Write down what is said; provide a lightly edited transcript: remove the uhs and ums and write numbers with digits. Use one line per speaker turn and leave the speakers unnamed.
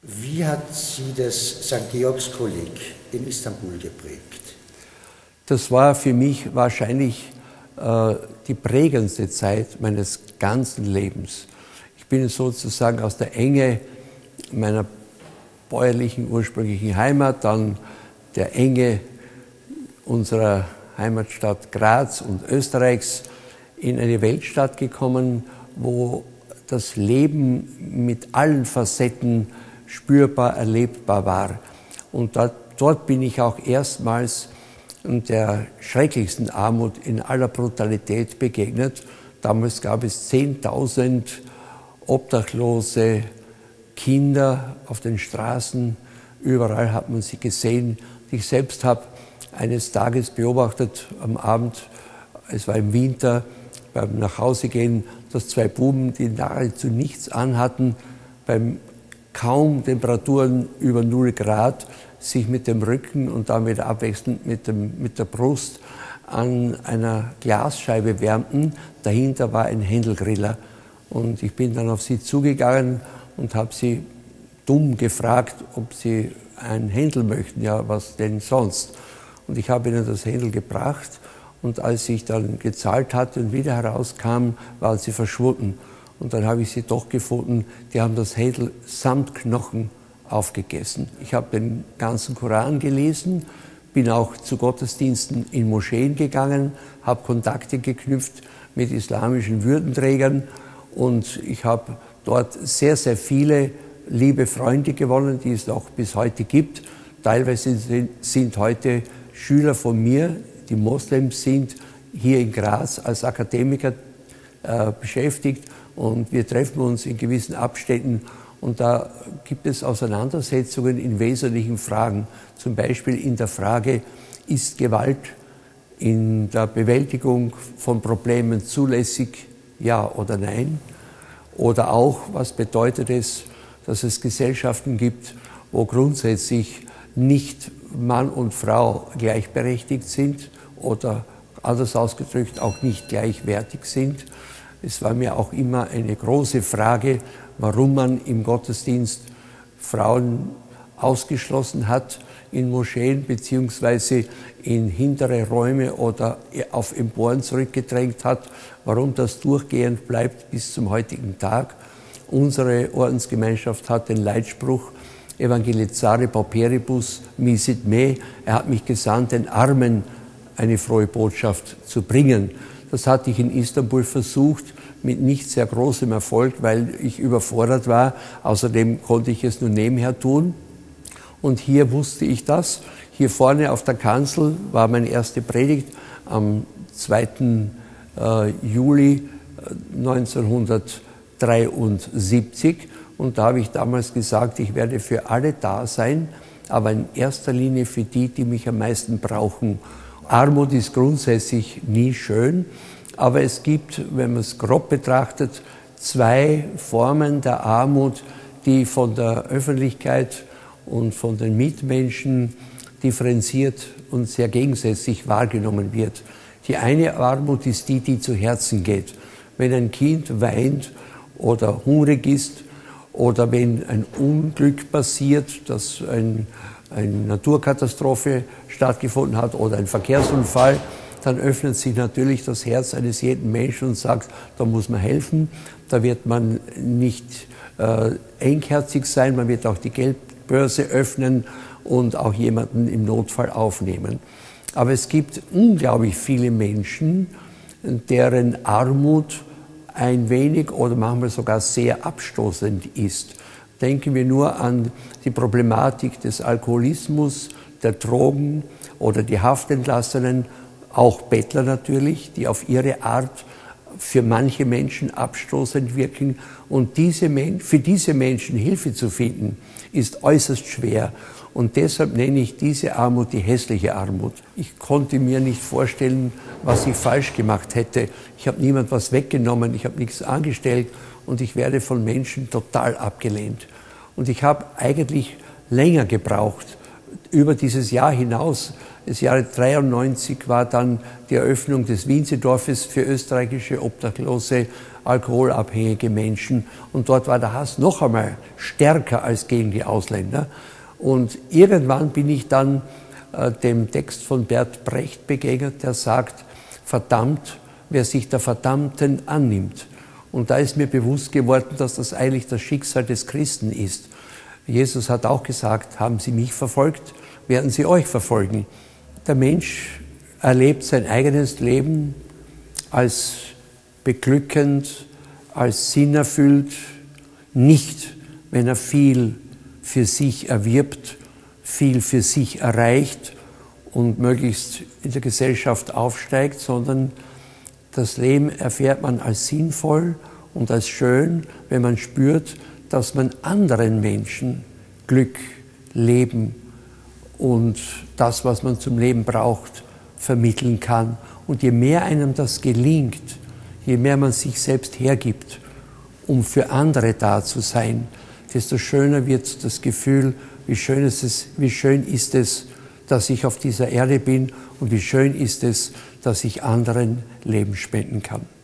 Wie hat Sie das St. Georgskolleg in Istanbul geprägt?
Das war für mich wahrscheinlich die prägendste Zeit meines ganzen Lebens. Ich bin sozusagen aus der Enge meiner bäuerlichen ursprünglichen Heimat, dann der Enge unserer Heimatstadt Graz und Österreichs in eine Weltstadt gekommen, wo das Leben mit allen Facetten spürbar, erlebbar war. Und dort bin ich auch erstmals der schrecklichsten Armut in aller Brutalität begegnet. Damals gab es 10.000 obdachlose Kinder auf den Straßen. Überall hat man sie gesehen. Ich selbst habe eines Tages beobachtet, am Abend, es war im Winter, beim Nachhausegehen, dass zwei Buben, die nahezu nichts anhatten, beim kaum Temperaturen über 0 Grad, sich mit dem Rücken und dann wieder abwechselnd mit der Brust an einer Glasscheibe wärmten. Dahinter war ein Händelgriller. Und ich bin dann auf sie zugegangen und habe sie dumm gefragt, ob sie ein Händel möchten. Ja, was denn sonst? Und ich habe ihnen das Händel gebracht. Und als ich dann gezahlt hatte und wieder herauskam, waren sie verschwunden. Und dann habe ich sie doch gefunden, die haben das Händel samt Knochen aufgegessen. Ich habe den ganzen Koran gelesen, bin auch zu Gottesdiensten in Moscheen gegangen, habe Kontakte geknüpft mit islamischen Würdenträgern und ich habe dort sehr, sehr viele liebe Freunde gewonnen, die es auch bis heute gibt. Teilweise sind heute Schüler von mir, die Moslems sind, hier in Graz als Akademiker beschäftigt und wir treffen uns in gewissen Abständen und da gibt es Auseinandersetzungen in wesentlichen Fragen, zum Beispiel in der Frage, ist Gewalt in der Bewältigung von Problemen zulässig, ja oder nein? Oder auch, was bedeutet es, dass es Gesellschaften gibt, wo grundsätzlich nicht Mann und Frau gleichberechtigt sind oder anders ausgedrückt auch nicht gleichwertig sind. Es war mir auch immer eine große Frage, warum man im Gottesdienst Frauen ausgeschlossen hat in Moscheen beziehungsweise in hintere Räume oder auf Emporen zurückgedrängt hat, warum das durchgehend bleibt bis zum heutigen Tag. Unsere Ordensgemeinschaft hat den Leitspruch Evangelizare pauperibus misit me. Er hat mich gesandt, den Armen eine frohe Botschaft zu bringen. Das hatte ich in Istanbul versucht, mit nicht sehr großem Erfolg, weil ich überfordert war. Außerdem konnte ich es nur nebenher tun. Und hier wusste ich das. Hier vorne auf der Kanzel war meine erste Predigt am 2. Juli 1973. Und da habe ich damals gesagt, ich werde für alle da sein, aber in erster Linie für die, die mich am meisten brauchen. Armut ist grundsätzlich nie schön, aber es gibt, wenn man es grob betrachtet, 2 Formen der Armut, die von der Öffentlichkeit und von den Mitmenschen differenziert und sehr gegensätzlich wahrgenommen wird. Die eine Armut ist die, die zu Herzen geht. Wenn ein Kind weint oder hungrig ist oder wenn ein Unglück passiert, dass eine Naturkatastrophe stattgefunden hat oder ein Verkehrsunfall, dann öffnet sich natürlich das Herz eines jeden Menschen und sagt, da muss man helfen. Da wird man nicht engherzig sein, man wird auch die Geldbörse öffnen und auch jemanden im Notfall aufnehmen. Aber es gibt unglaublich viele Menschen, deren Armut ein wenig oder manchmal sogar sehr abstoßend ist. Denken wir nur an die Problematik des Alkoholismus, der Drogen oder die Haftentlassenen, auch Bettler natürlich, die auf ihre Art für manche Menschen abstoßend wirken. Und für diese Menschen Hilfe zu finden, ist äußerst schwer. Und deshalb nenne ich diese Armut die hässliche Armut. Ich konnte mir nicht vorstellen, was ich falsch gemacht hätte. Ich habe niemand was weggenommen, ich habe nichts angestellt und ich werde von Menschen total abgelehnt. Und ich habe eigentlich länger gebraucht, über dieses Jahr hinaus, das Jahr 1993 war dann die Eröffnung des Wiensedorfes für österreichische obdachlose, alkoholabhängige Menschen. Und dort war der Hass noch einmal stärker als gegen die Ausländer. Und irgendwann bin ich dann dem Text von Bert Brecht begegnet, der sagt, verdammt, wer sich der Verdammten annimmt. Und da ist mir bewusst geworden, dass das eigentlich das Schicksal des Christen ist. Jesus hat auch gesagt, haben Sie mich verfolgt, werden Sie euch verfolgen. Der Mensch erlebt sein eigenes Leben als beglückend, als sinnerfüllt, nicht, wenn er viel für sich erwirbt, viel für sich erreicht und möglichst in der Gesellschaft aufsteigt, sondern das Leben erfährt man als sinnvoll und als schön, wenn man spürt, dass man anderen Menschen Glück, Leben und das, was man zum Leben braucht, vermitteln kann. Und je mehr einem das gelingt, je mehr man sich selbst hergibt, um für andere da zu sein, desto schöner wird das Gefühl, wie schön ist es, dass ich auf dieser Erde bin und wie schön ist es, dass ich anderen Leben spenden kann.